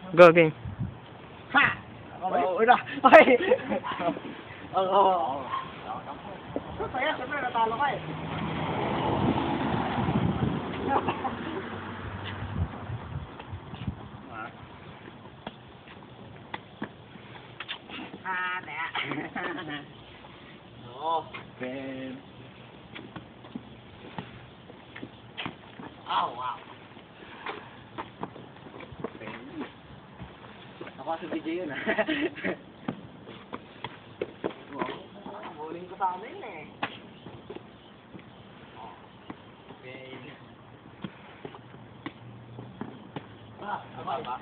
Go, game. Ha! Ako mauuna. Okay. Ako. Saya, siyempre natalo ka eh. Oo. Ben. Oh, wow. Ben. Ako sa video yun ah. Bowling ko sa amin eh. Oh. Ben. Ba?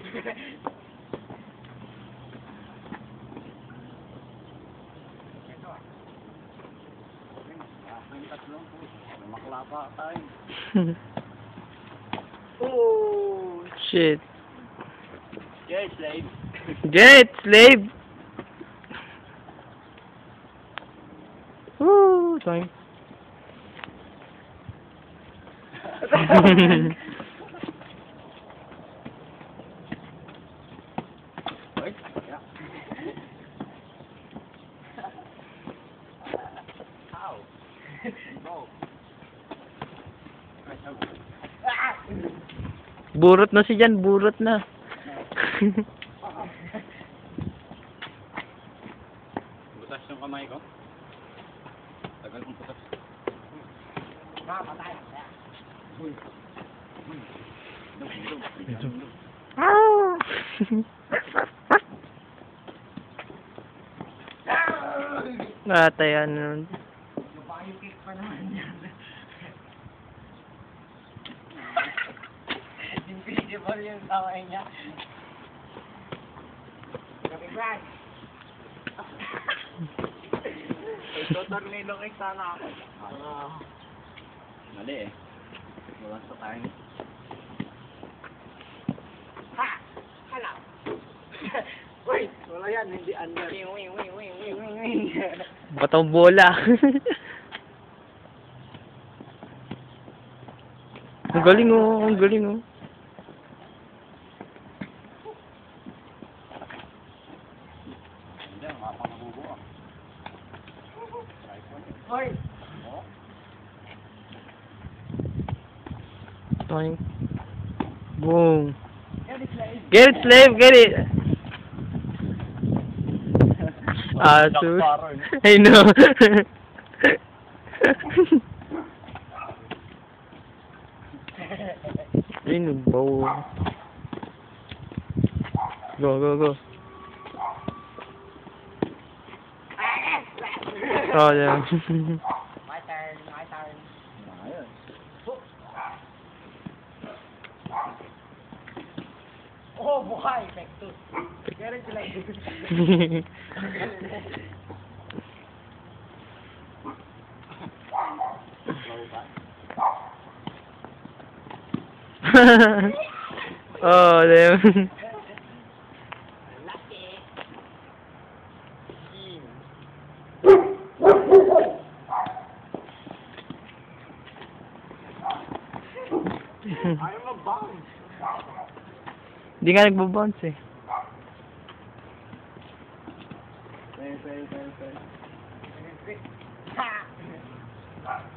Maklapa tayo. Oh, Shit. yes, slave. Get, slave! Woo! Time. Wait, yeah. Ow. No. Burot na si Jan, burot na. Butas yung kamay ko. Tagal kong butas. Patay. Uy. Natayan nun. Yung kick pa naman yan. Invisible yung taway niya. Gabi Brad. Ito tornado kick sana ako. Mali eh. Walang sa tayo. Ha! Hala! Wait! Wala yan, hindi under. Wing. Batong bola. Ang galing oh, ang galing oh. Hindi, makapangabubo ah. Hoy! Time. Boom. Get it, slave, get it. Sus. I know. Ayun, bow. Go. Oh, yeah. My turn. Ayun. Oh, buhay! Pektus. Ganun sila yun. Oh, damn. Ayaw mag-bounce. Hindi nga nagbo-bounce eh. Fair. Ha!